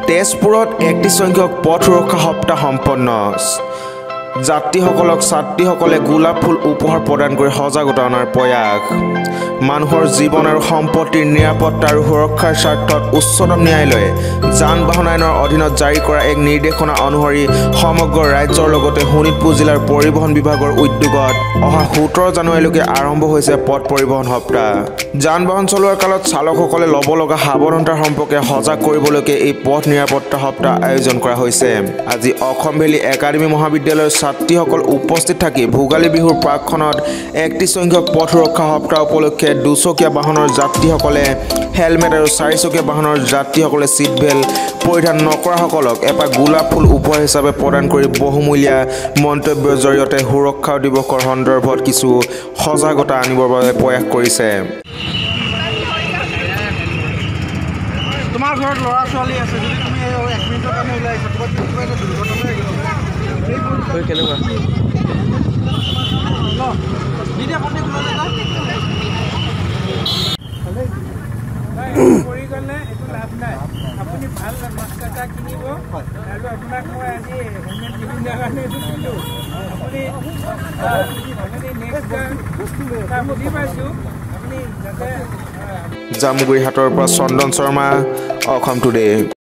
তেজপুৰত 31 সংখ্যক পথ সুৰক্ষা সপ্তাহ সম্পন্ন যাত্ৰীসকলক ছাত্ৰীসকলে গোলাপ ফুল উপহাৰ প্ৰদান কৰি সজাগতা অনাৰ প্ৰয়াস মানুহৰ জীৱন আৰু সম্পত্তিৰ নিৰাপত্তা আৰু সুৰক্ষাৰ স্বাৰ্থত উচ্চতম ন্যায়ালয়ে যান বাহন আইনৰ অধীনত জাৰি কৰা এক নিৰ্দেশনা অনুসৰি সমগ্ৰ ৰাজ্যৰ লগতে শোণিতপুৰ জিলাৰ পৰিবহণ বিভাগৰ উদ্যোগত অহা 17 জানুৱাৰীলৈকে আৰম্ভ হৈছে পথ পৰিবহণ সপ্তাহ যান বাহন চলোৱাৰ কালত চালকসকলে ল'ব লগা সাৱধানতাৰ সম্পৰ্কে সজাগ কৰিবলৈকে এই পথ নিৰাপত্তা সপ্তাহ আয়োজন কৰা হৈছে আজি অসম ভেলী একাডেমী মহাবিদ্যালয়ৰ ছাত্ৰীসকল উপস্থিত থাকি ভোগালী বিহুৰ প্ৰাকখনত 31 সংখ্যক পথ সুৰক্ষা সপ্তাহ উপলক্ষে দুচকীয়া বাহনৰ যাত্ৰীসকলে হেলমেট আৰু চাৰিচকীয়া বাহনৰ যাত্ৰীসকলে সিট বেল্ট পৰিধান নকৰাসকলক এপাহ গোলাপ ফুল উপহাৰ হিচাপে প্ৰদান কৰি বহুমূলীয়া মন্তব্যৰ জৰিয়তে সুৰক্ষা দিৱসৰ সন্দৰ্ভত কিছু সজাগতা আনিবৰ বাবে প্ৰয়াস কৰিছে তোমাৰ ঘৰত ল'ৰা ছোৱালী আছে যদি তুমি 1 মিনিটৰ কাৰণে ওলাই আহিছা তোমাৰ কিবা এটা দুৰ্ঘটনা হৈ গ'ল এই কেনেকুৱা ন ভিডিঅ' কণ্টেক্ট লৈ যাবা কৰি গ'লে একো লাভ নাই আপুনি ভাল মাস্ক এটা কিনিব আৰু আপোনাক মই আজি হেলমেট দিবলৈ কাৰণে এইটো কিনিলোঁ আপুনি নেক্সট এটা বুজি পাইছোঁ আপুনি যাতে জামুগুৰি হাটৰ পৰা চন্দন শৰ্মা অসম টুডে